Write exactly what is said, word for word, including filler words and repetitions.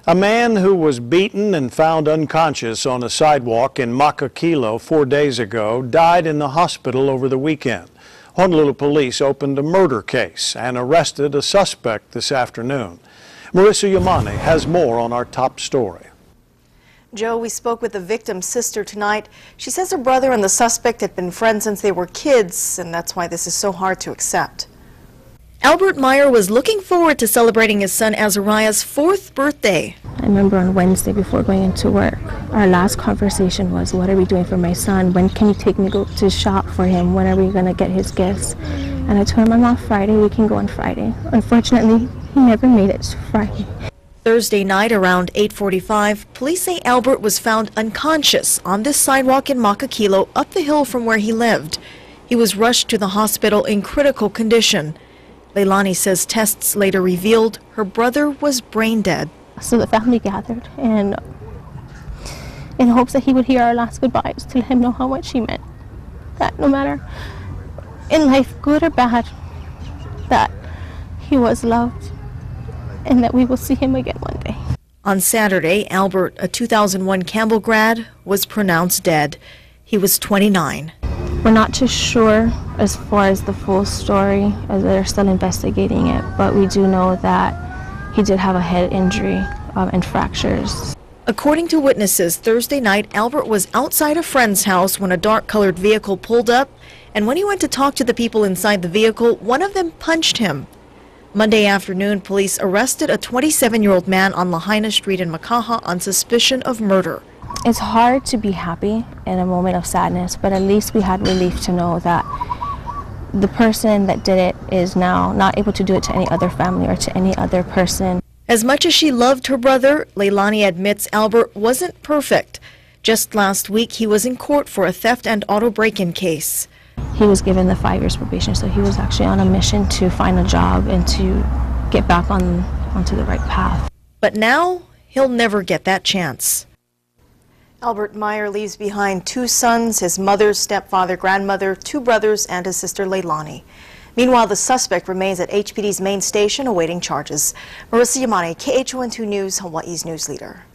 A man who was beaten and found unconscious on a sidewalk in Makakilo four days ago died in the hospital over the weekend. Honolulu police opened a murder case and arrested a suspect this afternoon. Marissa Yamane has more on our top story. Joe, we spoke with the victim's sister tonight. She says her brother and the suspect had been friends since they were kids, and that's why this is so hard to accept. Albert Meyer was looking forward to celebrating his son Azariah's fourth birthday. I remember on Wednesday before going into work, our last conversation was, what are we doing for my son? When can you take me go to shop for him? When are we going to get his gifts? And I told him, I'm off Friday, we can go on Friday. Unfortunately, he never made it to Friday. Thursday night around eight forty-five, police say Albert was found unconscious on this sidewalk in Makakilo up the hill from where he lived. He was rushed to the hospital in critical condition. Leilani says tests later revealed her brother was brain dead. So the family gathered and in hopes that he would hear our last goodbyes to let him know how much he meant. That no matter in life, good or bad, that he was loved and that we will see him again one day. On Saturday, Albert, a two thousand one Campbell grad, was pronounced dead. He was twenty-nine. We're not too sure as far as the full story, as they're still investigating it, but we do know that he did have a head injury um, and fractures. According to witnesses, Thursday night, Albert was outside a friend's house when a dark-colored vehicle pulled up, and when he went to talk to the people inside the vehicle, one of them punched him. Monday afternoon, police arrested a twenty-seven-year-old man on Lahaina Street in Makaha on suspicion of murder. It's hard to be happy in a moment of sadness, but at least we had relief to know that the person that did it is now not able to do it to any other family or to any other person. As much as she loved her brother, Leilani admits Albert wasn't perfect. Just last week, he was in court for a theft and auto break-in case. He was given the five years probation, so he was actually on a mission to find a job and to get back on onto the right path. But now, he'll never get that chance. Albert Meyer leaves behind two sons, his mother, stepfather, grandmother, two brothers, and his sister Leilani. Meanwhile, the suspect remains at H P D's main station awaiting charges. Marissa Yamane, K H O N two News, Hawaii's news leader.